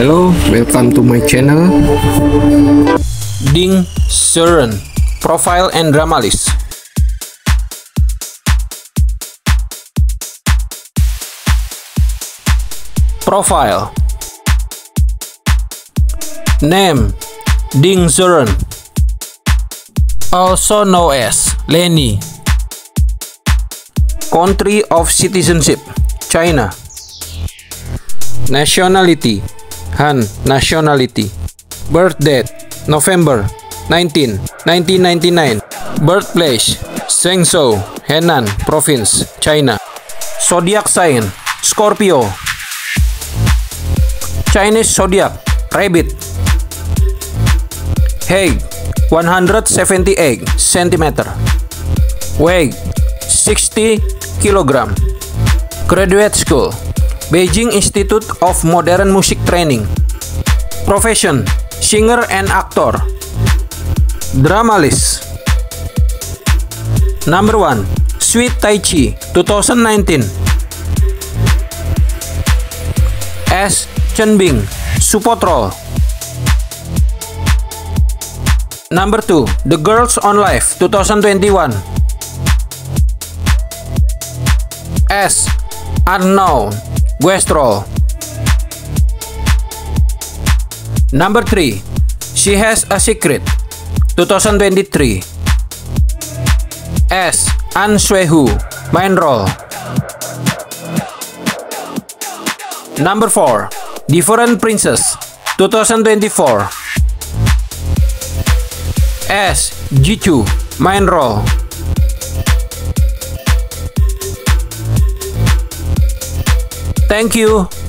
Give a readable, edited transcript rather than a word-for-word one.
Hello, welcome to my channel. Ding Zuren, profile and drama list. Profile. Name: Ding Zuren, also known as Lenny. Country of citizenship: China. Nationality: Han nationality. Birth date: November 19, 1999. Birthplace: Zhengzhou, Henan Province, China. Zodiac sign: Scorpio. Chinese zodiac: Rabbit. Height: 178 cm. Weight: 60 kg. Graduate school: Beijing Institute of Modern Music Training. Profession: singer and actor. Drama list. Number 1, Sweet Tai Chi 2019. S. Chen Bing, support role. Number 2, The Girls on Life 2021. S. Unknown, guest role. Number 3, She Has a Secret 2023. S. An Shui-hu, main role. Number 4, Different Princess 2024. S. Ji-chu, main role. Thank you.